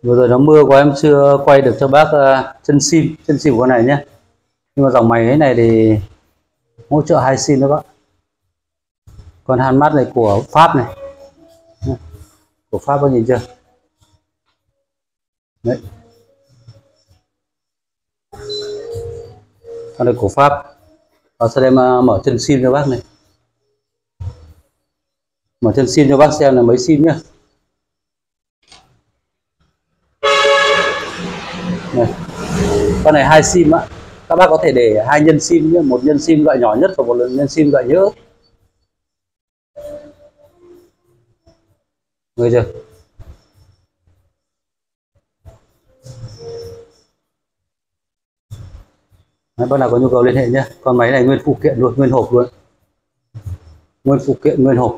Vừa rồi nó mưa quá em chưa quay được cho bác chân sim của con này nhé. Nhưng mà dòng máy ấy này thì hỗ trợ 2 sim đó bác. Con handmat này của Pháp này, của Pháp có nhìn chưa? Đấy, con này của Pháp. Và sau đây mà mở chân sim cho bác này, mở chân sim cho bác xem là mấy sim nhá. Này, con này 2 sim á, các bác có thể để 2 nhân sim nhé, một nhân sim loại nhỏ nhất và một nhân sim loại nhỡ. Nghe chưa? Đấy, bác nào có nhu cầu liên hệ nhé. Con máy này nguyên phụ kiện luôn, nguyên hộp luôn, nguyên phụ kiện nguyên hộp.